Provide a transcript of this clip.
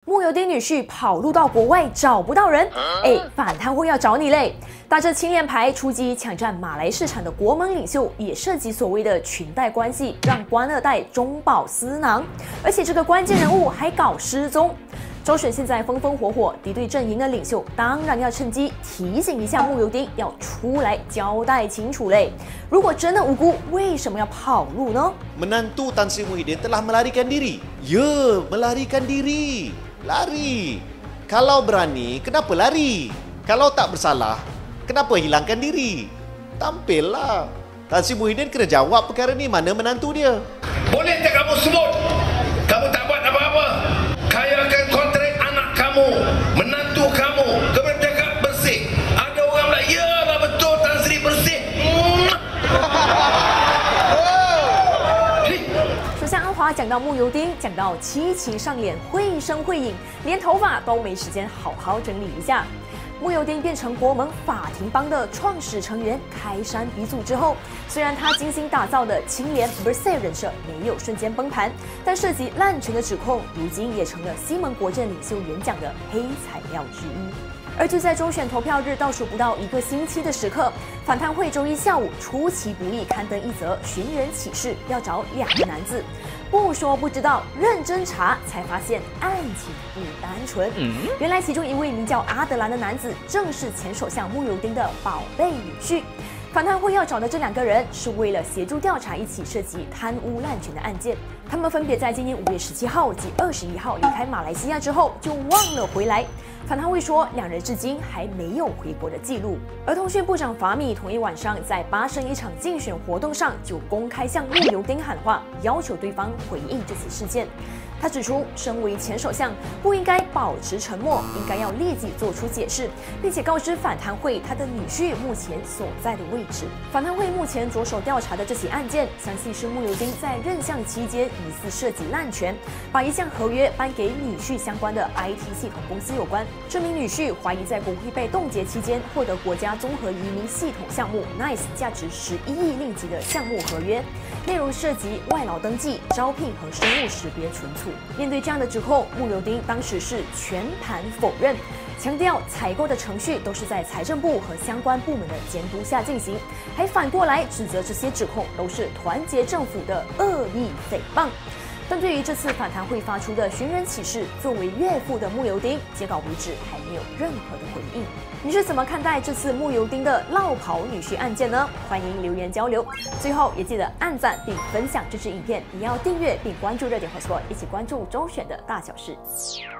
慕尤丁女婿跑路到国外找不到人，反贪会要找你嘞！打着青链牌出击抢占马来市场的国盟领袖，也涉及所谓的裙带关系，让官二代中饱私囊，而且这个关键人物还搞失踪。 周选现在风风火火，敌对阵营的领袖当然要趁机提醒一下慕尤丁，要出来交代清楚嘞。如果真的无辜，为什么要跑路呢 ？Menantu Tan Sri Muhyiddin telah melarikan diri. Ya, melarikan diri. Lari. Kalau berani, kenapa lari? Kalau tak bersalah, kenapa hilangkan diri? Tampillah. Tan Sri Muhyiddin kena jawab perkara ni. Mana menantu dia? Boleh tak kamu sebut? Kamu tak buat apa-apa. Kayakan kontrak anak kamu, menantu kamu, kamu cakap bersih. Ada orang bilang, ya lah betul Tan Sri bersih. 首相安华讲到慕尤丁，讲到七情上脸，绘声绘影，连头发都没时间好好整理一下。 慕尤丁变成国盟法庭帮的创始成员，开山鼻祖之后，虽然他精心打造的清廉 Bersih 人设没有瞬间崩盘，但涉及滥权的指控，如今也成了西蒙国阵领袖演讲的黑材料之一。而就在中选投票日倒数不到1个星期的时刻，反贪会周一下午出其不意刊登一则寻人启事，要找2个男子。 不说不知道，认真查才发现案情不单纯。原来其中一位名叫阿德兰的男子，正是前首相慕尤丁的宝贝女婿。反贪会要找的这2个人，是为了协助调查一起涉及贪污滥权的案件。他们分别在今年5月17号及21号离开马来西亚之后，就忘了回来。 反贪会说，2人至今还没有回国的记录。而通讯部长法米同一晚上在巴生一场竞选活动上，就公开向慕尤丁喊话，要求对方回应这起事件。他指出，身为前首相，不应该保持沉默，应该要立即做出解释，并且告知反贪会他的女婿目前所在的位置。反贪会目前着手调查的这起案件，相信是慕尤丁在任相期间疑似涉及滥权，把一项合约颁给女婿相关的 IT 系统公司有关。 这名女婿怀疑在国会被冻结期间获得国家综合移民系统项目 NICE 价值11亿令吉的项目合约，内容涉及外劳登记、招聘和生物识别存储。面对这样的指控，慕尤丁当时是全盘否认，强调采购的程序都是在财政部和相关部门的监督下进行，还反过来指责这些指控都是团结政府的恶意诽谤。 但对于这次反贪会发出的寻人启事，作为岳父的慕尤丁，截稿为止还没有任何的回应。你是怎么看待这次慕尤丁的落跑女婿案件呢？欢迎留言交流。最后也记得按赞并分享这支影片，也要订阅并关注热点 Hotspot， 一起关注周选的大小事。